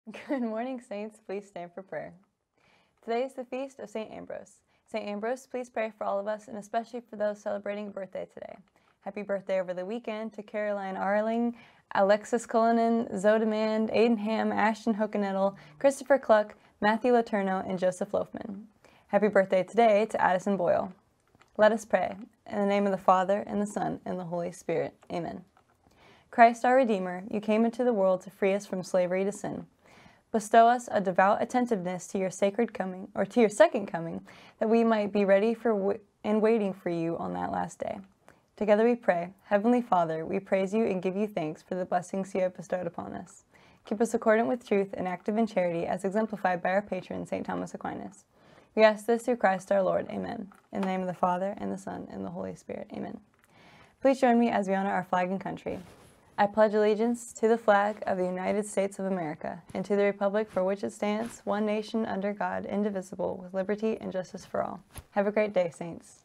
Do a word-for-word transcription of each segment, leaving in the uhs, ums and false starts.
Good morning, Saints. Please stand for prayer. Today is the feast of Saint Ambrose. Saint Ambrose, please pray for all of us, and especially for those celebrating a birthday today. Happy birthday over the weekend to Caroline Arling, Alexis Cullinan, Zoe Demand, Aiden Ham, Ashton Hokenettle, Christopher Cluck, Matthew Laterno, and Joseph Loafman. Happy birthday today to Addison Boyle. Let us pray. In the name of the Father, and the Son, and the Holy Spirit. Amen. Christ our Redeemer, you came into the world to free us from slavery to sin. Bestow us a devout attentiveness to your sacred coming, or to your second coming, that we might be ready for w and waiting for you on that last day. Together we pray. Heavenly Father, we praise you and give you thanks for the blessings you have bestowed upon us. Keep us accordant with truth and active in charity, as exemplified by our patron, Saint Thomas Aquinas. We ask this through Christ our Lord. Amen. In the name of the Father, and the Son, and the Holy Spirit. Amen. Please join me as we honor our flag and country. I pledge allegiance to the flag of the United States of America, and to the republic for which it stands, one nation under God, indivisible, with liberty and justice for all. Have a great day, Saints.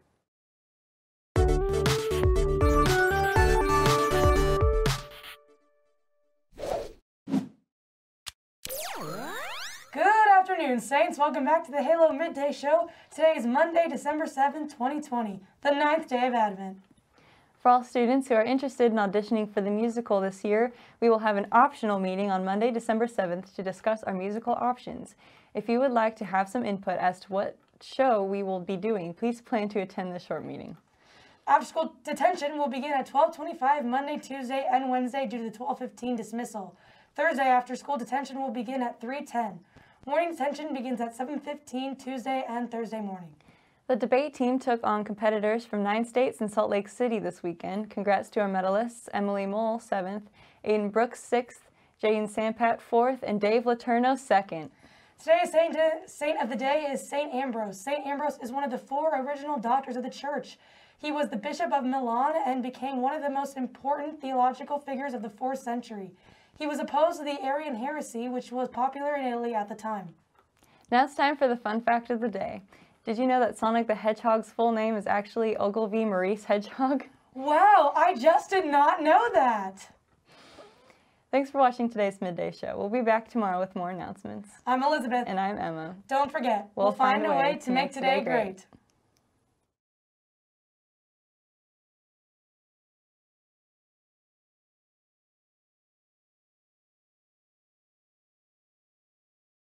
Good afternoon, Saints. Welcome back to the Halo Midday Show. Today is Monday, December seventh, twenty twenty, the ninth day of Advent. For all students who are interested in auditioning for the musical this year, we will have an optional meeting on Monday, December seventh to discuss our musical options. If you would like to have some input as to what show we will be doing, please plan to attend this short meeting. After-school detention will begin at twelve twenty-five Monday, Tuesday, and Wednesday due to the twelve fifteen dismissal. Thursday after-school detention will begin at three ten. Morning detention begins at seven fifteen Tuesday and Thursday morning. The debate team took on competitors from nine states in Salt Lake City this weekend. Congrats to our medalists, Emily Mole, seventh, Aiden Brooks, sixth, Jaden Sampat, fourth, and Dave Laterno, second. Today's saint, saint of the day is Saint Ambrose. Saint Ambrose is one of the four original doctors of the Church. He was the Bishop of Milan and became one of the most important theological figures of the fourth century. He was opposed to the Arian heresy, which was popular in Italy at the time. Now it's time for the fun fact of the day. Did you know that Sonic the Hedgehog's full name is actually Ogilvy Maurice Hedgehog? Wow, I just did not know that! Thanks for watching today's Midday Show. We'll be back tomorrow with more announcements. I'm Elizabeth. And I'm Emma. Don't forget, we'll, we'll find, find a way, way to make today great. great.